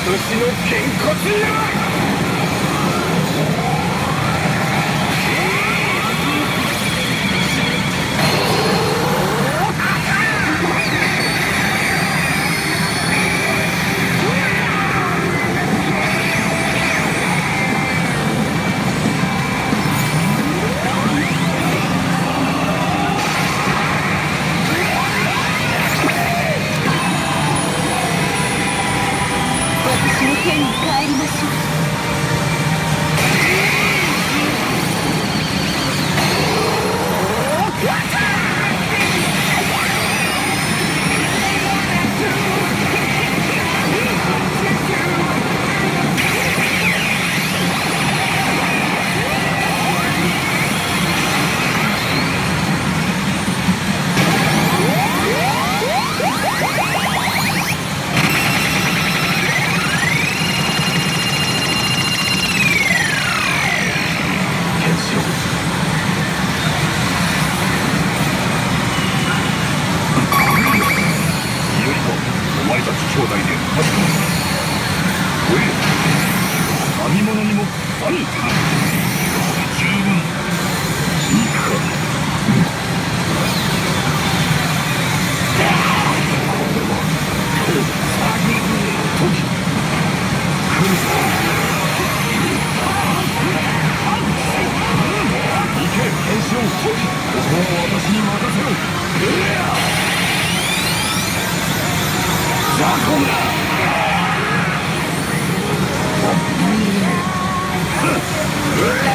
私の剣骨よ。 天に帰りましょう。 兄弟で勝つのだ。おい、何者にもあんた十分いいか。これは時来るぞ。行け剣士をここを私に任せろ。雑魚だ。うわ